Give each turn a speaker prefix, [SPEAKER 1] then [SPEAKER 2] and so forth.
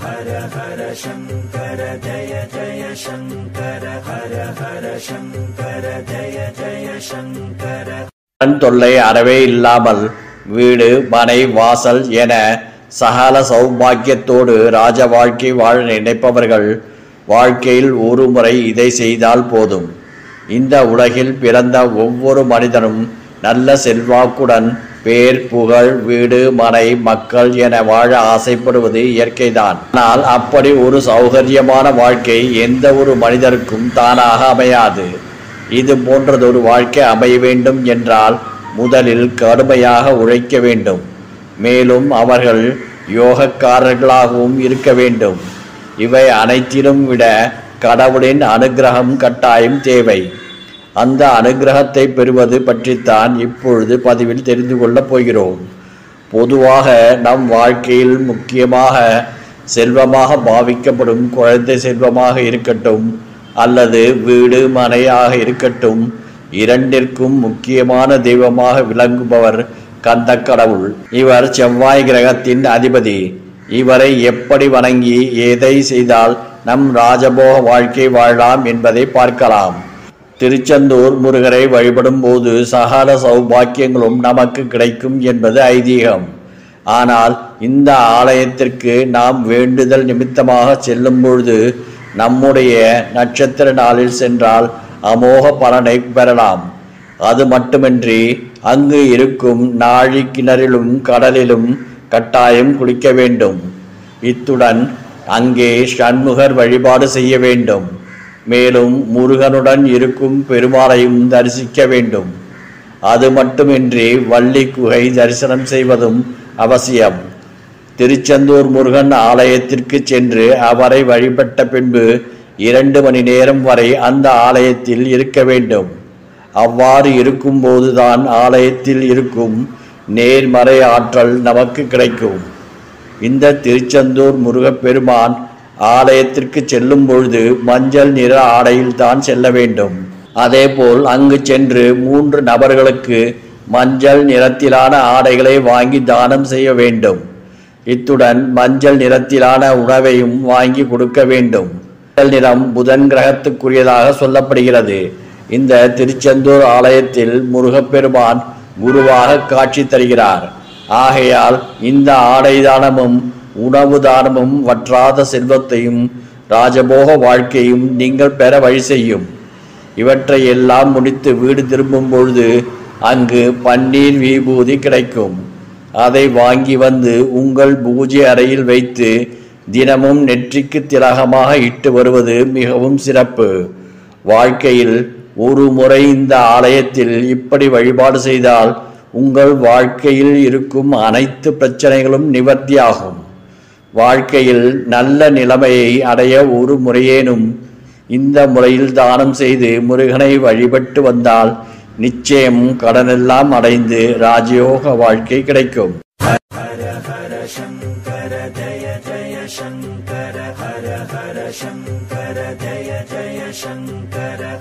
[SPEAKER 1] ஹர ஹர சங்கர ஜய ஜய சங்கர ஹர ஹர சங்கர ஜய ஜய சங்கர.
[SPEAKER 2] தொல்லை அறவே இல்லாமல் வீடு மனை வாசல் என சகல சௌபாக்கியத்தோடு ராஜ வாழ்க்கை வாழ நினைப்பவர்கள் வாழ்க்கையில் ஒரு முறை இதை செய்தால் போதும். இந்த உலகில் பிறந்த ஒவ்வொரு மனிதனும் நல்ல செல்வாக்குடன் பேர் புகழ் வீடு மனை மக்கள் என வாழ ஆசைப்படுவது இயற்கைதான். ஆனால் அப்படி ஒரு சௌகரியமான வாழ்க்கை எந்த ஒரு மனிதருக்கும் தானாக அமையாது. இது போன்றதொரு வாழ்க்கை அமைய வேண்டும் என்றால் முதலில் கடுமையாக உழைக்க வேண்டும். மேலும் அவர்கள் யோகக்காரர்களாகவும் இருக்க வேண்டும். இவை அனைத்திலும் விட கடவுளின் அனுகிரகம் கட்டாயம் தேவை. அந்த அனுகிரகத்தை பெறுவது பற்றித்தான் இப்பொழுது பதிவில் தெரிந்து கொள்ளப் போகிறோம். பொதுவாக நம் வாழ்க்கையில் முக்கியமாக செல்வமாக பாவிக்கப்படும் குழந்தை செல்வமாக இருக்கட்டும் அல்லது வீடு மனையாக இருக்கட்டும், இரண்டிற்கும் முக்கியமான தெய்வமாக விளங்குபவர் கந்த கடவுள். இவர் செவ்வாய் கிரகத்தின் அதிபதி. இவரை எப்படி வணங்கி எதை செய்தால் நம் ராஜபோக வாழ்க்கை வாழலாம் என்பதை பார்க்கலாம். திருச்செந்தூர் முருகரை வழிபடும் போது சகல சௌபாக்கியங்களும் நமக்கு கிடைக்கும் என்பது ஐதீகம். ஆனால் இந்த ஆலயத்திற்கு நாம் வேண்டுதல் நிமித்தமாக செல்லும் பொழுது நம்முடைய நட்சத்திர நாளில் சென்றால் அமோக பலனை பெறலாம். அது மட்டுமின்றி அங்கு இருக்கும் நாழி கிணறிலும் கடலிலும் கட்டாயம் குளிக்க வேண்டும். இத்துடன் அங்கே சண்முகர் வழிபாடு செய்ய வேண்டும். மேலும் முருகனுடன் இருக்கும் பெருமாளையும் தரிசிக்க வேண்டும். அது மட்டுமின்றி வள்ளி குகை தரிசனம் செய்வதும் அவசியம். திருச்செந்தூர் முருகன் ஆலயத்திற்கு சென்று அவரை வழிபட்ட பின்பு 2 மணி நேரம் வரை அந்த ஆலயத்தில் இருக்க வேண்டும். அவ்வாறு இருக்கும்போதுதான் ஆலயத்தில் இருக்கும் நேர்மறை ஆற்றல் நமக்கு கிடைக்கும். இந்த திருச்செந்தூர் முருகப்பெருமான் ஆலயத்திற்கு செல்லும் பொழுது மஞ்சள் நிற ஆடையில் தான் செல்ல வேண்டும். அதேபோல் அங்கு சென்று 3 நபர்களுக்கு மஞ்சள் நிறத்திலான ஆடைகளை வாங்கி தானம் செய்ய வேண்டும். இத்துடன் மஞ்சள் நிறத்திலான உணவையும் வாங்கி கொடுக்க வேண்டும். மஞ்சள் நிறம் புதன் கிரகத்துக்குரியதாக சொல்லப்படுகிறது. இந்த திருச்செந்தூர் ஆலயத்தில் முருகப்பெருமான் குருவாக காட்சி தருகிறார். ஆகையால் இந்த ஆடை தானமும் உணவு தானமும் வற்றாத செல்வத்தையும் ராஜபோக வாழ்க்கையும் நீங்கள் பெற வழி செய்யும். இவற்றை எல்லாம் முடித்து வீடு திரும்பும் பொழுது அங்கு பன்னீர் விபூதி கிடைக்கும். அதை வாங்கி வந்து உங்கள் பூஜை அறையில் வைத்து தினமும் நெற்றிக்கு திலகமாக இட்டு வருவது மிகவும் சிறப்பு. வாழ்க்கையில் ஒரு முறை இந்த ஆலயத்தில் இப்படி வழிபாடு செய்தால் உங்கள் வாழ்க்கையில் இருக்கும் அனைத்து பிரச்சனைகளும் நிவர்த்தியாகும். வாழ்க்கையில் நல்ல நிலைமையை அடைய ஒரு முறையேனும் இந்த முறையில் தானம் செய்து முருகனை வழிபட்டு வந்தால் நிச்சயம் கடனெல்லாம் அடைந்து ராஜயோக வாழ்க்கை கிடைக்கும்.
[SPEAKER 1] ஹர ஹர சங்கர ஜய ஜய சங்கர ஹர ஹர சங்கர ஜய ஜய சங்கர.